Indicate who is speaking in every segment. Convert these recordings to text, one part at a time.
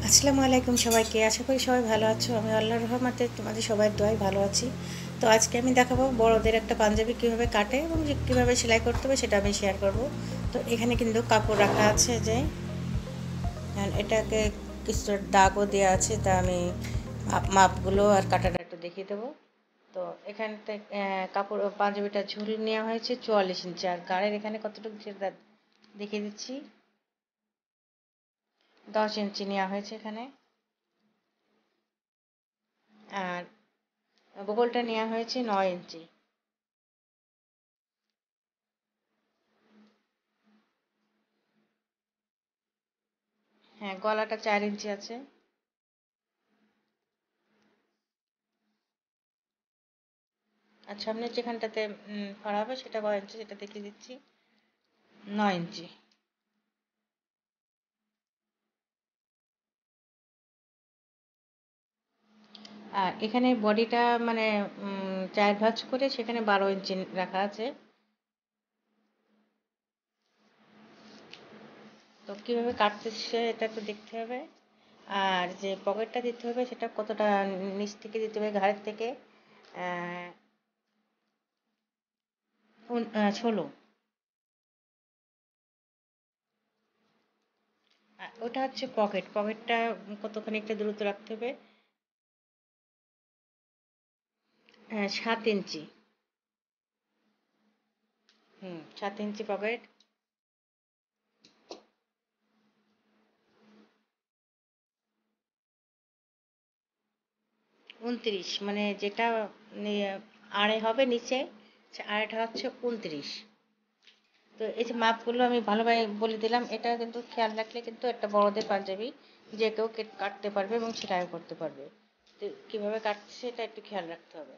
Speaker 1: আসসালামু আলাইকুম সবাইকে। আশা করি সবাই ভালো আছো। আমি আল্লাহর রহমতে তোমাদের সবার দোয়ায় ভালো আছি। তো আজকে আমি দেখাবো বড়দের একটা পাঞ্জাবি কীভাবে কাটে এবং কীভাবে সেলাই করতে হবে সেটা আমি শেয়ার করব। তো এখানে কিন্তু কাপড় রাখা আছে যে এটাকে কিছু দাগও দেওয়া আছে, তা আমি মাপগুলো আর কাটাটা একটু দেখিয়ে দেবো। তো এখান থেকে কাপড় পাঞ্জাবিটা ঝুল নেওয়া হয়েছে 44 ইঞ্চি, আর গাড়ির এখানে কতটুকু সেটা দেখিয়ে দিচ্ছি। 10 ইঞ্চি নেওয়া হয়েছে এখানে, আর বগলটা নেওয়া হয়েছে 9 ইঞ্চি। হ্যাঁ, গলাটা 4 ইঞ্চি আছে। আর সামনে যেখানটাতে ফাড়া হবে সেটা কয় ইঞ্চি সেটা দেখিয়ে দিচ্ছি। 9 ইঞ্চি। আর এখানে বডিটা মানে 4 ভাঁজ করে সেখানে 12 ইঞ্চি রাখা আছে। তো কীভাবে কাটতেছে এটা একটু দেখতে হবে। আর যে পকেটটা দিতে হবে সেটা কতটা নিচ থেকে দিতে হবে, ঘাড়ের থেকে 16। ওটা হচ্ছে পকেটটা কতখানি একটা দূরত্ব রাখতে হবে। 7 ইঞ্চি। 7 ইঞ্চি পকেট। 29 মানে যেটা আড়ে হবে নিচে, আড়াইটা হচ্ছে 29। তো এই যে মাপগুলো আমি ভালোভাবে বলে দিলাম, এটা কিন্তু খেয়াল রাখলে কিন্তু একটা বড়দের পাঞ্জাবি যে কেউ কাটতে পারবে এবং সেটাও করতে পারবে। তো কীভাবে কাটছে এটা একটু খেয়াল রাখতে হবে।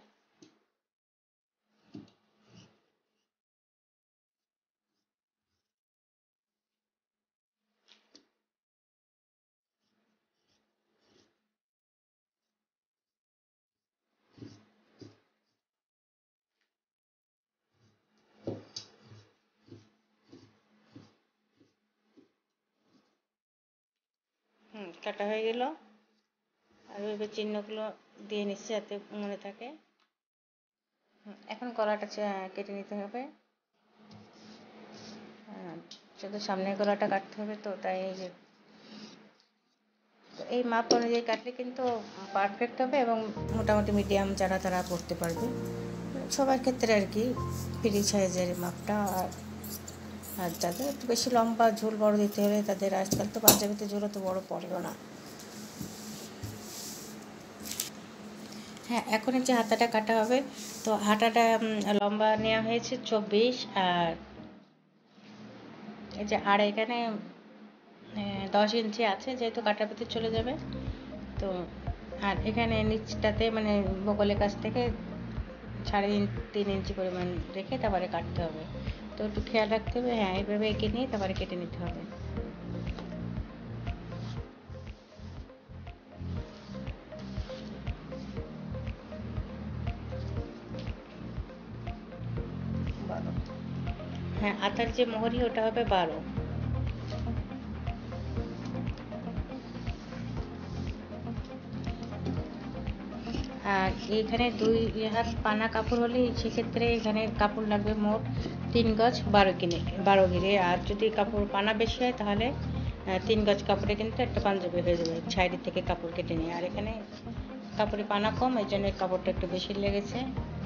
Speaker 1: কাটা হয়ে গেল। আর ওইভাবে চিহ্নগুলো দিয়ে নিচ্ছে যাতে মনে থাকে। এখন গলাটা কেটে নিতে হবে। শুধু সামনের গলাটা কাটতে হবে, তো তাই এই যে এই মাপ অনুযায়ী কাটলে কিন্তু পারফেক্ট হবে এবং মোটামুটি মিডিয়াম যারা তারা পরতে পারবে, সবার ক্ষেত্রে আর কি। ফ্রি সাইজের মাপটা। আর যাদের একটু বেশি লম্বা ঝুল বড় দিতে হলে তাদের, আজকাল তো পাঞ্জাবিতে ঝুল তো বড় পড়েও না। হ্যাঁ, এখন যে হাতাটা কাটা হবে, তো হাতাটা লম্বা নেওয়া হয়েছে 24, আর এই যে আর এখানে 10 ইঞ্চি আছে যেহেতু কাটার ভিতরে চলে যাবে। তো আর এখানে নিচটাতে মানে বগলের কাছ থেকে 3.5 ইঞ্চি পরিমাণ রেখে তারপরে কাটতে হবে। তো একটু খেয়াল রাখতে হবে। হ্যাঁ, এইভাবে এঁকে নিয়ে তারপরে কেটে নিতে হবে। হ্যাঁ, আতার যে মোহরি ওটা হবে 12। আর এখানে 2 হাত পানা কাপড় হলে সেক্ষেত্রে এখানে কাপড় লাগবে মোট 3 গজ 12 ঘিরে। আর যদি কাপড় পানা বেশি হয় তাহলে 3 গজ কাপড়ে কিন্তু একটা পাঞ্জাবি হয়ে যাবে সাইড থেকে কাপড় কেটে নিয়ে। আর এখানে কাপড়ে পানা কম, এই জন্য কাপড়টা একটু বেশি লেগেছে।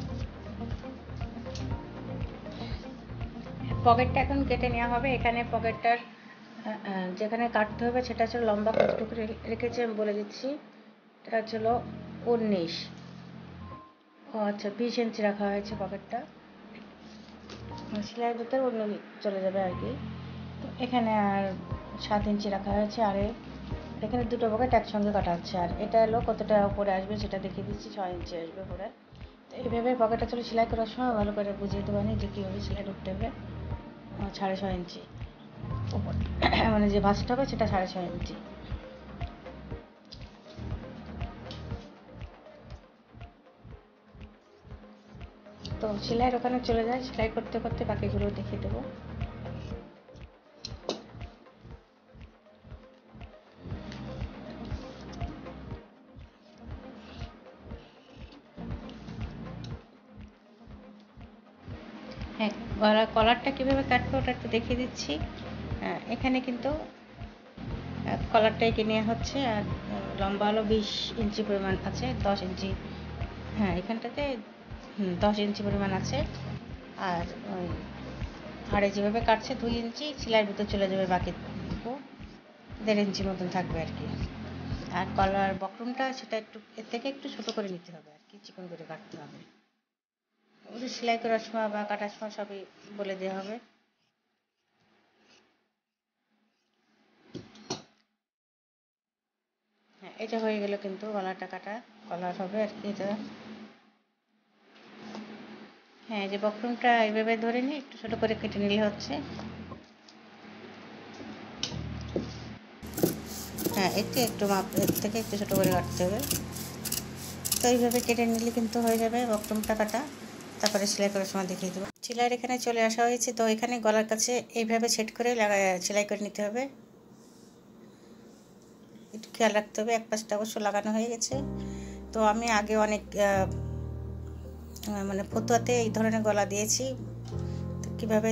Speaker 1: পকেটটা এখন কেটে নেওয়া হবে। এখানে পকেটটার যেখানে কাটতে হবে সেটা হচ্ছে লম্বা কতটুকু রেখেছি আমি বলে দিচ্ছি। এটা হচ্ছিল 19। ও আচ্ছা, 20 ইঞ্চি রাখা হয়েছে পকেটটা। সেলাইয়ের ভিতরে অন্য চলে যাবে আর কি। তো এখানে আর 7 ইঞ্চি রাখা হয়েছে। আর এখানে দুটো পকেট একসঙ্গে কাটা হচ্ছে। আর এটা এলো কতটা উপরে আসবে সেটা দেখিয়ে দিচ্ছি। 6 ইঞ্চি আসবে উপরে। তো এইভাবে পকেটটা চলে সেলাই করার সময় ভালো করে বুঝিয়ে দেবো যে কীভাবে সেলাই করতে হবে। 6.5 ইঞ্চি উপর মানে যে ভাঁজটা হবে সেটা 6.5 ইঞ্চি। তো সেলাইয়ের ওখানে চলে যায়, সেলাই করতে করতে বাকিগুলো দেখিয়ে দেবো। গলার কলারটা কীভাবে কাটবো ওটা একটু দেখিয়ে দিচ্ছি। এখানে কিন্তু কলারটাই কিনে হচ্ছে, আর লম্বা হলো 20 ইঞ্চি পরিমাণ আছে, 10 ইঞ্চি, হ্যাঁ এখানটাতে 10 ইঞ্চি পরিমাণ আছে। আর ওই আড়ে যেভাবে কাটছে 2 ইঞ্চি, সেলাইয়ের ভিতর চলে যাবে বাকি 1.5 ইঞ্চি মতন থাকবে আর কি। আর কলার বক্রমটা সেটা একটু এর থেকে একটু ছোটো করে নিতে হবে আর কি, চিকন করে কাটতে হবে। ওদের সেলাই করার সময় বা কাটার সময় সবই বলে দেওয়া হবে। হ্যাঁ এটা হয়ে গেল, কিন্তু গলাটা কাটা কলার হবে আর কি এটা। হ্যাঁ যে বক্রমটা এইভাবে ধরে নিয়ে একটু ছোটো করে কেটে নিলে হচ্ছে। হ্যাঁ এর থেকে একটু মাপ, এর থেকে একটু ছোটো করে কাটতে হবে। তো এইভাবে কেটে নিলে কিন্তু হয়ে যাবে বক্রমটা কাটা। তারপরে সেলাই করার সময় দেখিয়ে দেবো। সেলাইয়ের এখানে চলে আসা হয়েছে, তো এখানে গলার কাছে এইভাবে সেট করে সেলাই করে নিতে হবে। একটু খেয়াল রাখতে হবে, এক পাশটা অবশ্য লাগানো হয়ে গেছে। তো আমি আগে অনেক মানে ফতুয়াতে এই ধরনের গলা দিয়েছি, তো কীভাবে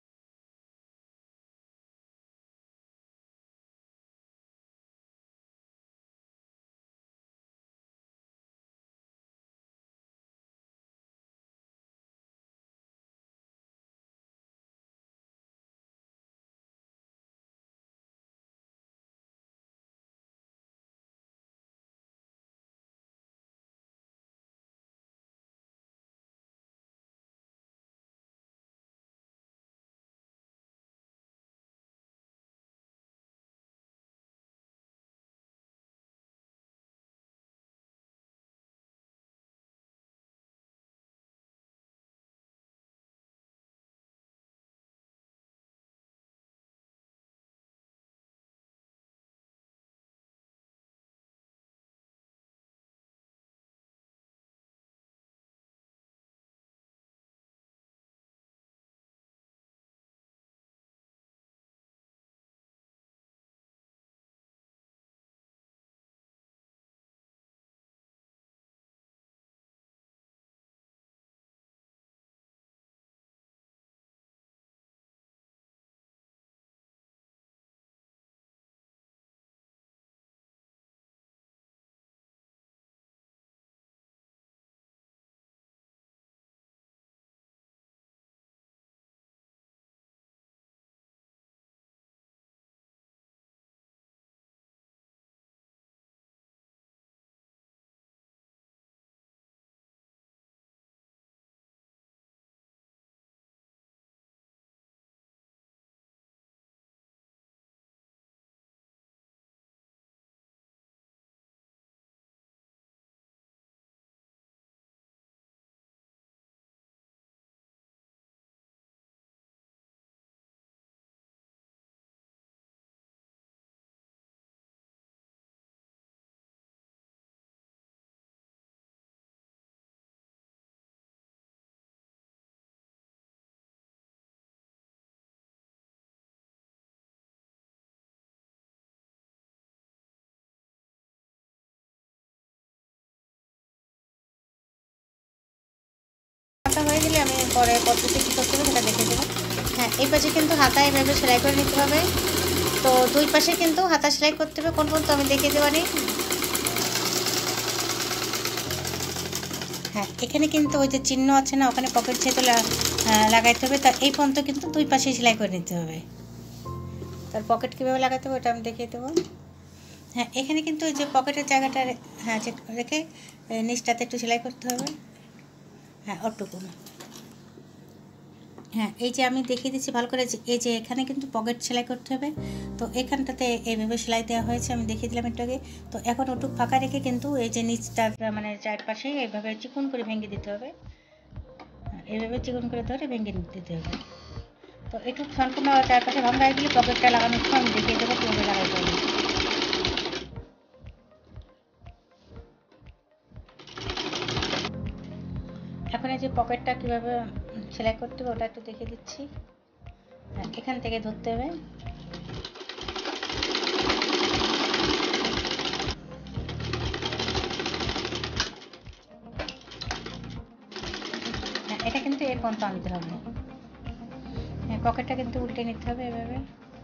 Speaker 1: হয়ে গেলে আমি পরে পদ্ধতি কী করতে হবে সেটা দেখে দেবো। হ্যাঁ এই পাশে কিন্তু হাতা এভাবে সেলাই করে নিতে হবে। তো দুই পাশে কিন্তু হাতা সেলাই করতে হবে, কোন পর্যন্ত আমি দেখিয়ে দেওয়া নেই। হ্যাঁ এখানে কিন্তু ওই যে চিহ্ন আছে না, ওখানে পকেট ছেদ লাগাইতে হবে। তার এই পর্যন্ত কিন্তু দুই পাশে সেলাই করে নিতে হবে। তার পকেট কীভাবে লাগাতে হবে ওটা আমি দেখিয়ে দেবো। হ্যাঁ এখানে কিন্তু ওই যে পকেটের জায়গাটা হ্যাঁ রেখে নিচটাতে একটু সেলাই করতে হবে। হ্যাঁ ওটুকু। হ্যাঁ এই যে আমি দেখিয়ে দিচ্ছি ভালো করে, এই যে এখানে কিন্তু পকেট সেলাই করতে হবে। তো এখানটাতে এইভাবে সেলাই দেওয়া হয়েছে, আমি দেখিয়ে দিলাম একটু আগে। তো এখন ওটুক ফাঁকা রেখে কিন্তু এই যে নিচটা মানে চারপাশে এইভাবে চিকন করে ভেঙে দিতে হবে। এইভাবে চিকন করে ধরে ভেঙে দিতে হবে। তো একটু সম্পূর্ণ চারপাশে ভাঙা হয়ে গেলে পকেটটা লাগানোর সময় আমি দেখিয়ে দেবো কীভাবে লাগাইতে হবে। এখন এই যে পকেটটা কীভাবে সেলাই করতে হবে ওটা একটু দেখিয়ে দিচ্ছি। এখান থেকে ধরতে হবে। এটা কিন্তু এর পর্যন্ত আনতে হবে। পকেটটা কিন্তু উল্টে নিতে হবে এভাবে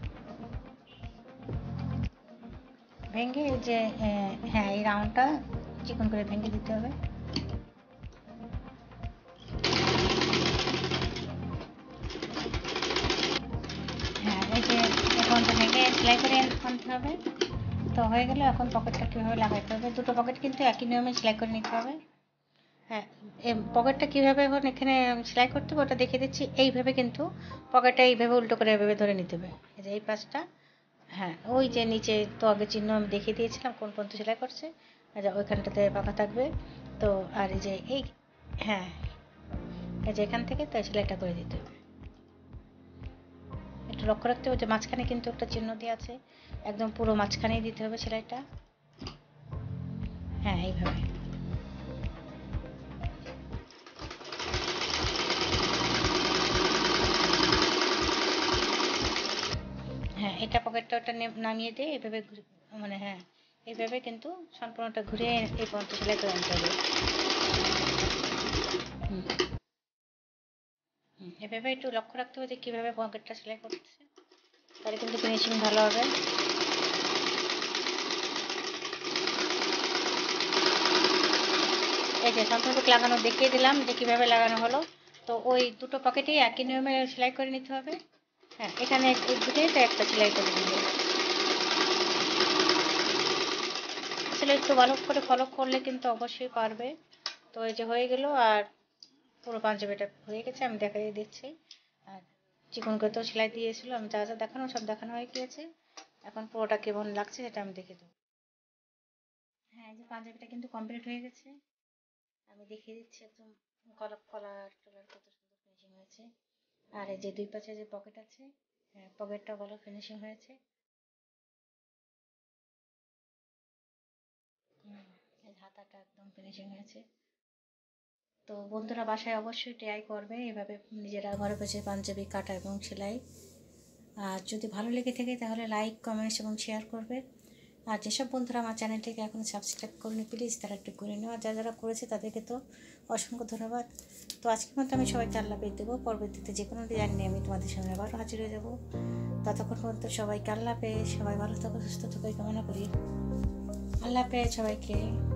Speaker 1: ভেঙে, এই যে হ্যাঁ এই রাউন্ডটা চিকন করে ভেঙে দিতে হবে। হ্যাঁ এই যে এখন ভেঙে সেলাই করে আনতে হবে। তো হয়ে গেল। এখন পকেটটা কীভাবে লাগাইতে হবে, দুটো পকেট কিন্তু একই নিয়মে সেলাই করে নিতে হবে। হ্যাঁ পকেটটা কীভাবে এখন এখানে সেলাই করতে হবে ওটা দেখিয়ে দিচ্ছি। এইভাবে কিন্তু পকেটটা এইভাবে উল্টো করে এভাবে ধরে নিতে হবে, এই যে এই পাশটা। হ্যাঁ ওই যে নিচে তো আগে চিহ্ন আমি দেখিয়ে দিয়েছিলাম কোন পর্যন্ত সেলাই করছে, আচ্ছা ওইখানটাতে ফাঁকা থাকবে। তো আর এই যে এই, হ্যাঁ এই যে এখান থেকে তাই সেলাইটা করে দিতে হবে। একটু লক্ষ্য রাখতে হবে যে মাঝখানে কিন্তু একটা চিহ্ন দিয়ে আছে, একদম পুরো মাঝখানেই দিতে হবে সেলাইটা। হ্যাঁ এইভাবে। হ্যাঁ এটা পকেটটা ওটা নামিয়ে দিয়ে এইভাবে মানে হ্যাঁ এইভাবে কিন্তু সম্পূর্ণটা ঘুরে এই পর্যন্ত সেলাই করে আনতে হবে। এভাবে একটু লক্ষ্য রাখতে হবে যে কীভাবে পকেটটা সেলাই করছে, তাহলে কিন্তু ফিনিশিং ভালো হবে। এই যে সম্পূর্ণ লাগানো দেখিয়ে দিলাম যে কীভাবে লাগানো হলো। তো ওই দুটো পকেটেই একই নিয়মে সেলাই করে নিতে হবে। হ্যাঁ এখানে দুটোই তো একটা সেলাই করে দিবে। আসলে একটু ভালো করে ফলো করলে কিন্তু অবশ্যই পারবে। তো এই যে হয়ে গেল, আর পুরো পাঞ্জাবিটা হয়ে গেছে, আমি দেখাই দিচ্ছি। আর চিকন করে তো সেলাই দিয়েছিল, আমি যা যা দেখানো সব দেখানো হয়ে গিয়েছে। এখন পুরোটা কেমন লাগছে সেটা আমি দেখে দেবো। হ্যাঁ এই যে পাঞ্জাবিটা কিন্তু কমপ্লিট হয়ে গেছে, আমি দেখিয়ে দিচ্ছি একদম কলার টলার কত সুন্দর ফিনিশিং হয়েছে। আর এই যে দুই পাশে যে পকেট আছে, হ্যাঁ পকেটটাও ভালো ফিনিশিং হয়েছে। এই হাতাটা একদম ফিনিশিং হয়েছে। তো বন্ধুরা বাসায় অবশ্যই ট্রাই করবে এভাবে নিজেরা ঘরে বসে পাঞ্জাবি কাটা এবং সেলাই। আর যদি ভালো লেগে থাকে তাহলে লাইক কমেন্টস এবং শেয়ার করবে। আর যেসব বন্ধুরা আমার চ্যানেলটিকে এখন সাবস্ক্রাইব করেনি প্লিজ তারা একটু করে নেওয়া, যারা করেছে তাদেরকে তো অসংখ্য ধন্যবাদ। তো আজকের মতো আমি সবাইকে আল্লাহ হাফেজ দেবো। পরবর্তীতে যে কোনো ডিজাইন নিয়ে আমি তোমাদের সামনে আবারও হাজির হয়ে যাবো। ততক্ষণ পর্যন্ত সবাইকে আল্লাহ হাফেজ, সবাই ভালো থাকো সুস্থ থাকো কামনা করি। আল্লাহ হাফেজ সবাইকে।